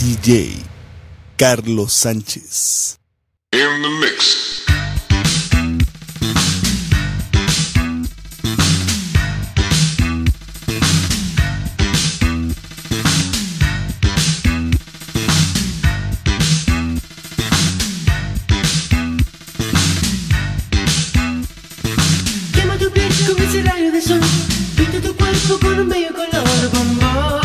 DJ Carlos Sánchez. In the mix. Quema tu piel con ese rayo de sol, pinta tu cuerpo con un bello color bombón.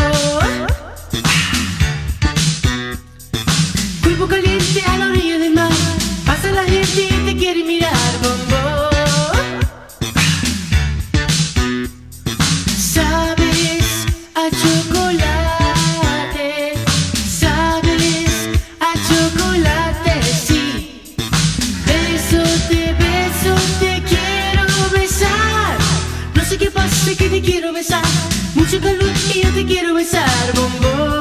Cuerpo caliente a la orilla del mar, pasa la gente y te quiere mirar bombón. Sabes a chocolate, sabes a chocolate, sí. Beso, te quiero besar. No sé qué pasa que te quiero besar. Mucho calor y yo te quiero besar, bombón.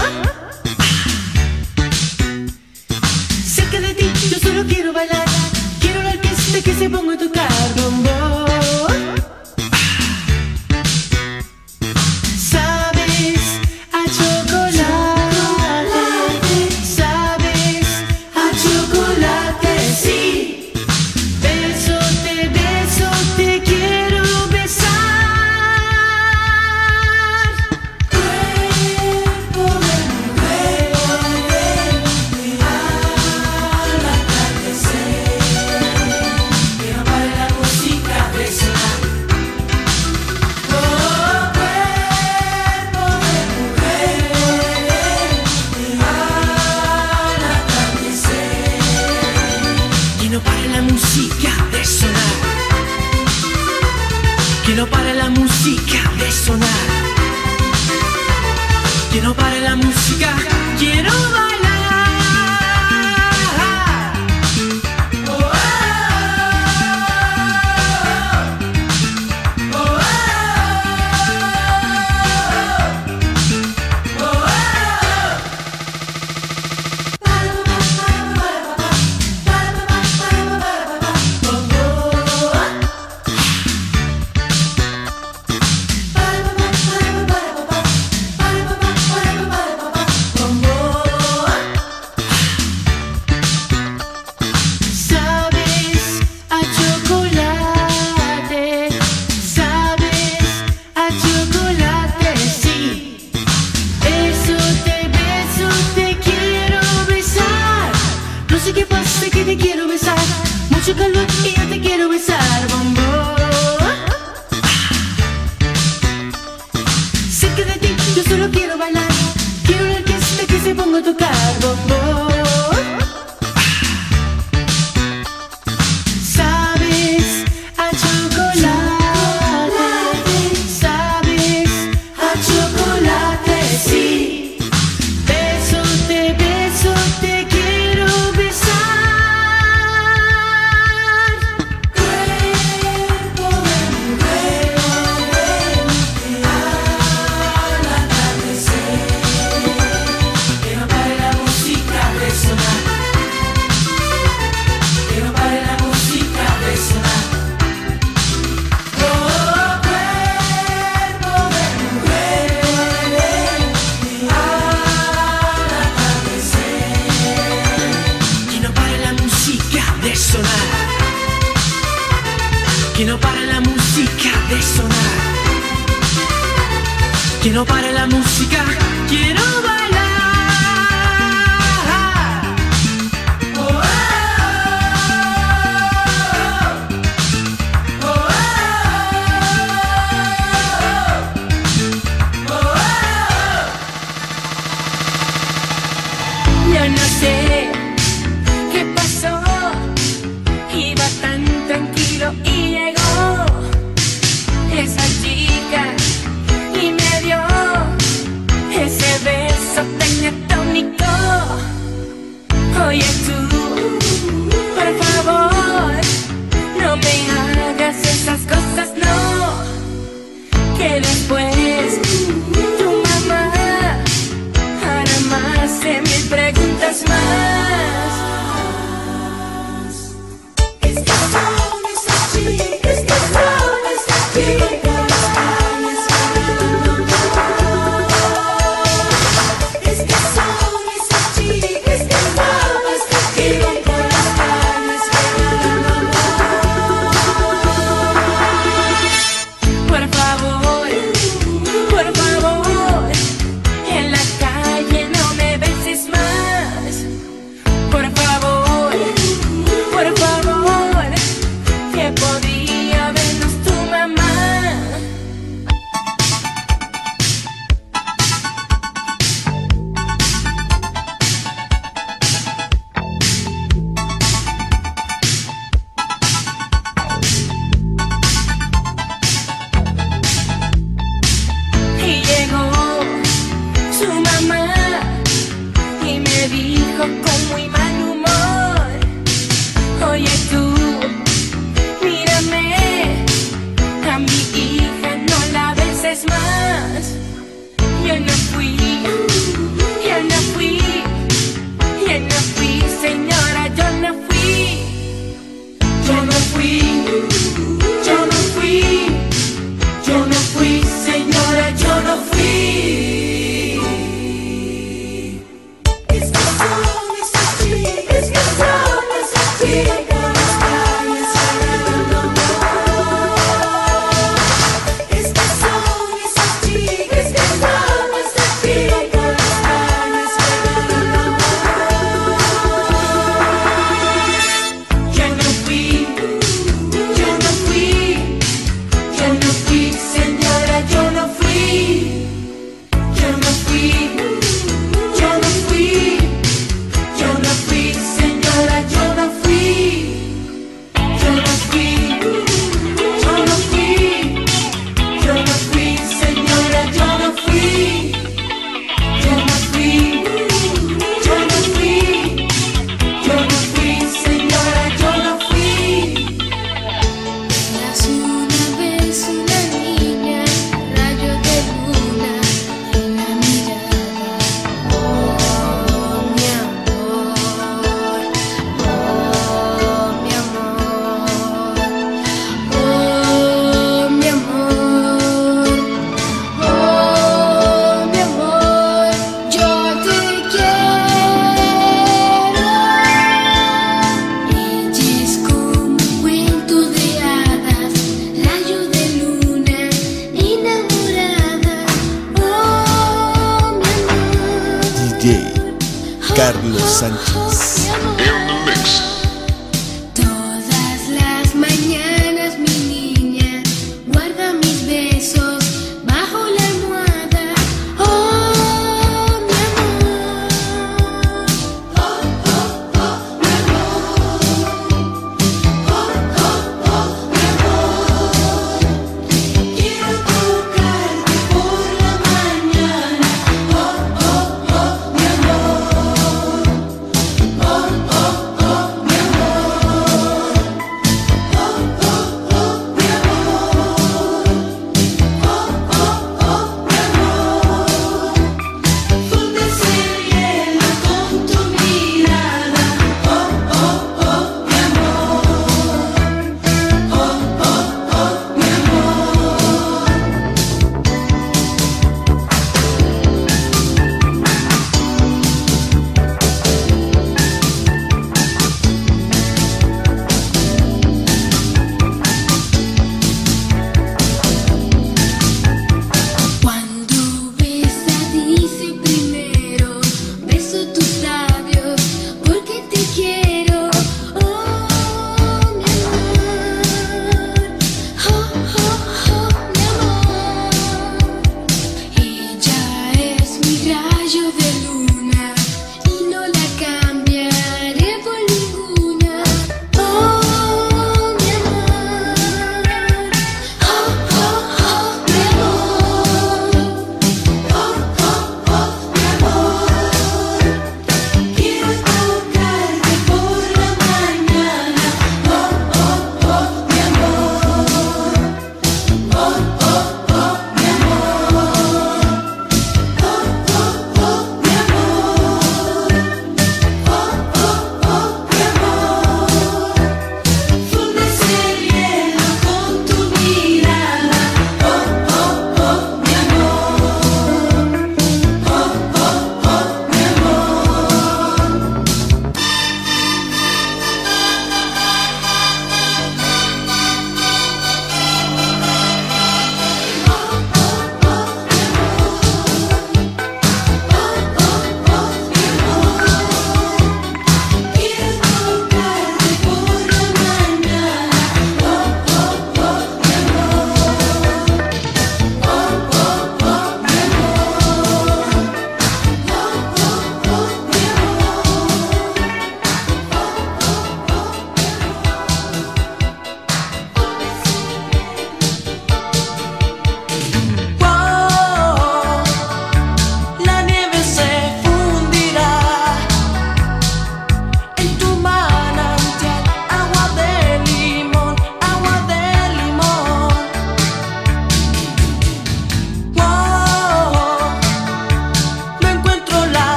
Cerca de ti yo solo quiero bailar. Quiero la orquesta que se ponga a tocar, bombón. Sabes a chocolate, sabes a chocolate, sí. Beso, te quiero besar. Cuerpo de mujer, al atardecer, que no pare la música de sonar. Oh, cuerpo de mujer, al atardecer, que no pare la música de sonar. Que no pare la música de sonar. Que no pare la música, quiero bailar. Oh, oh, oh, oh, oh, oh, sabes a chocolate, sabes a chocolate, sí. Beso, te quiero besar. No sé qué pasa que te quiero besar. Mucho calor y yo te quiero besar, bombón. Cerca de ti yo solo quiero bailar. Quiero la orquesta que se ponga a tocar, bombón. Sabes a chocolate, sabes a chocolate, sí. Beso, te quiero besar. Cuerpo de mujer, al atardecer, que no pare la música de sonar. Que no pare la música de sonar. Oh, cuerpo de mujer, al atardecer, que no pare la música de sonar. Que no pare la música de sonar. Que no pare la música, quiero bailar. Oh, oh, oh, oh, oh, oh, oh. Yo no sé qué pasó, iba tan tranquilo y llegó esa chica y me dio ese beso. DJ Carlos Sánchez. In the mix. Todas las mañanas, mi niña, guarda mis besos bajo la almohada. Oh, mi amor. Oh, oh, oh, mi amor. Oh, oh, oh, mi amor. Quiero tocarte por la mañana. Oh, oh, oh, mi amor.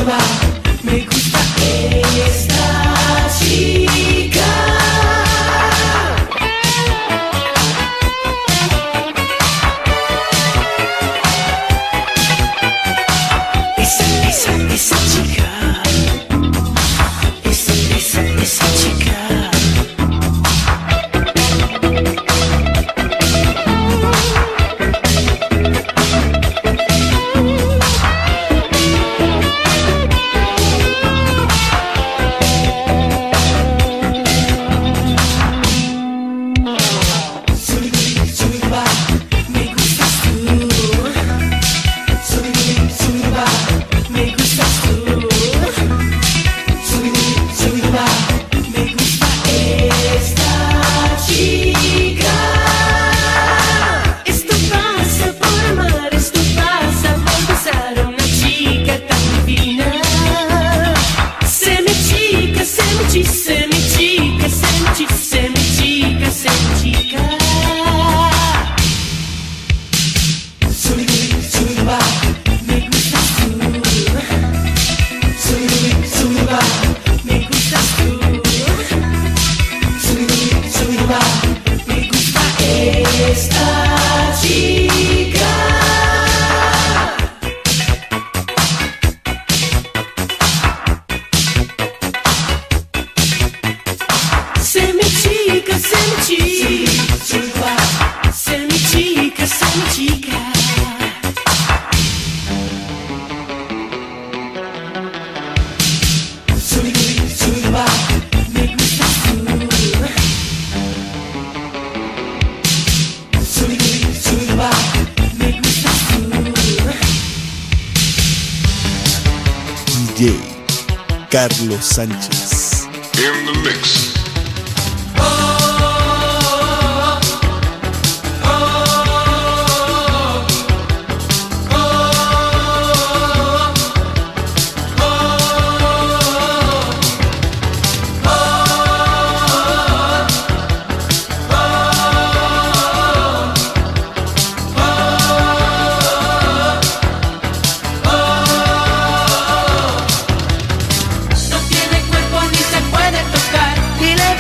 Me gusta esta chica. Esa chica. Esa chica. DJ Carlos Sánchez. In the mix. Dile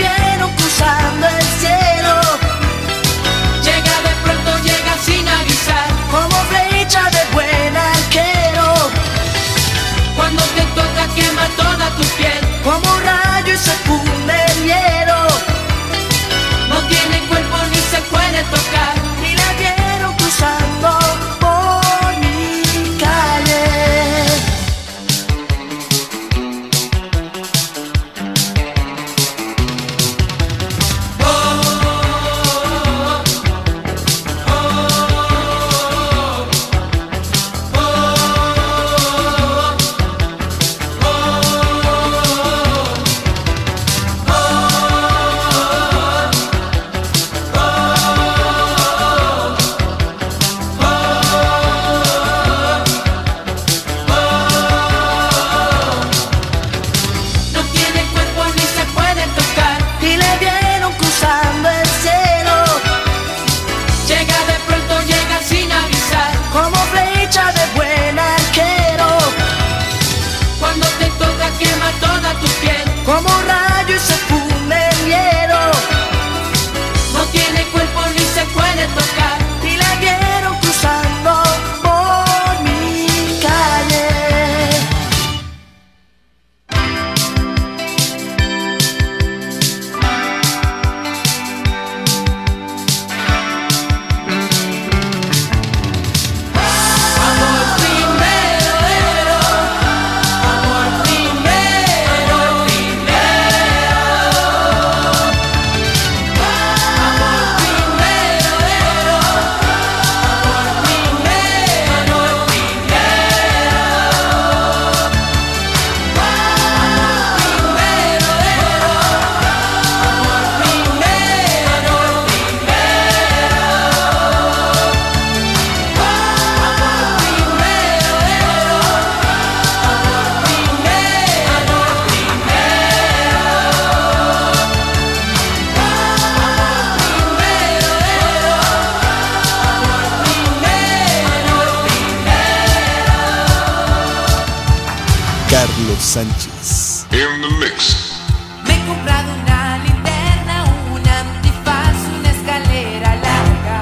Carlos Sánchez. In the mix. Me he comprado una linterna, un antifaz, una escalera larga.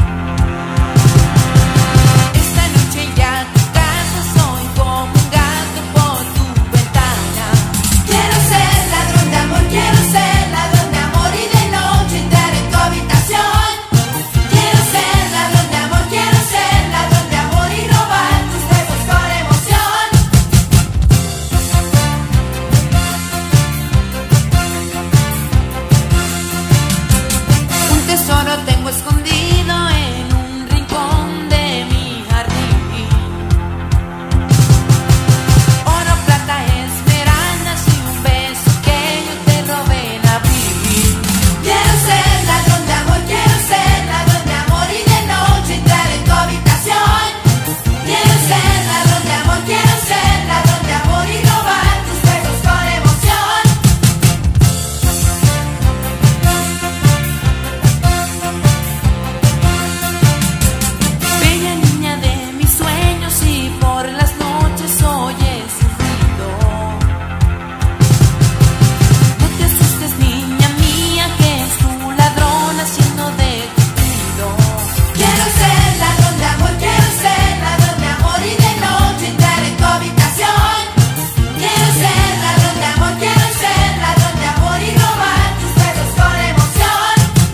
Esta noche ya a tu casa soy como un gato por tu ventana. Quiero ser ladrón de amor, quiero ser ladrón de amor y de noche entrar en tu habitación. Quiero ser ladrón de amor, quiero ser ladrón de amor y robar tus besos con emoción. Un tesoro tengo escondido en un rincón de mi jardín. Oro, plata, esmeraldas y un beso que yo te robé en abril. Quiero ser ladrón de amor, quiero ser ladrón de amor y de noche entrar en tu habitación. Quiero ser ladrón de amor, quiero ser ladrón de amor y robar tus besos con emoción. Bella niña de mis sueños y por las noches oyes un ruido. No te asustes, niña mía, que es tu ladrón haciendo de tu nido. Quiero ser ladrón de amor, quiero ser ladrón de amor y de noche entrar en tu habitación. Quiero ser ladrón de amor, quiero ser ladrón de amor y robar tus besos con emoción.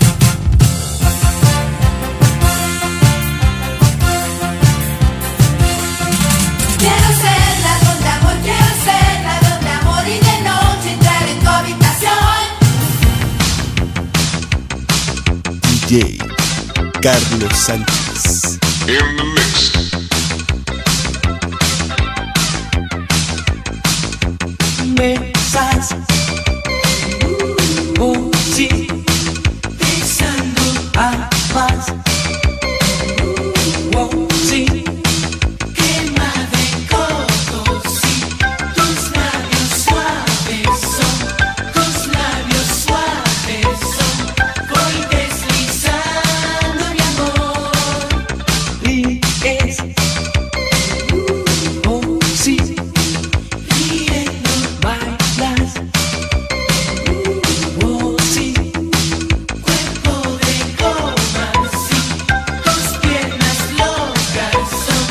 Quiero ser ladrón de amor, quiero ser ladrón de amor y de noche entrar en tu habitación. DJ Carlos Sánchez. In the mix. Mesas, sí, pensando a más, sí, Quema de coco, sí, tus labios suaves son, voy deslizando mi amor. y es, sí, Riendo, bailas, sí, cuerpo de goma, sí, tus piernas locas son,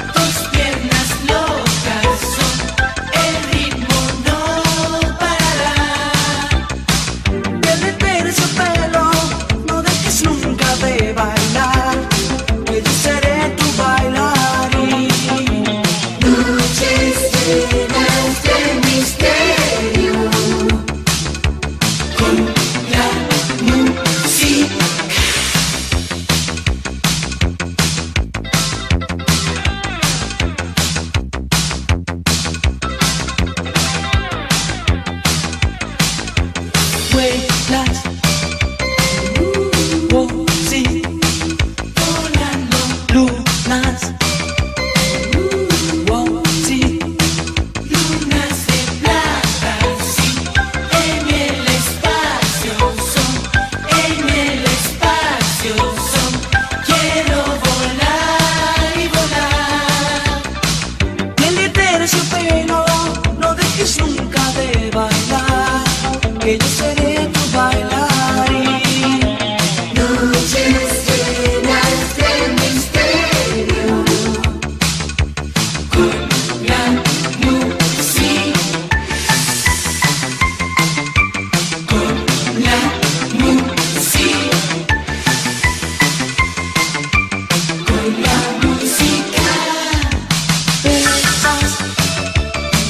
el ritmo no parará. derretir su pelo, no dejes nunca de bailar, que yo seré tu bailarín. Noches llenas de misterio, con la música. Vuelas, sí, Volando, lunas, sí, lunas de plata, sí, en el espacio son, quiero volar y volar. derretir su pelo, no dejes nunca de bailar, que yo seré tu bailarín. Noches llenas de misterio, con la música, con la música, con la música. Besas,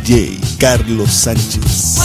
DJ Carlos Sánchez.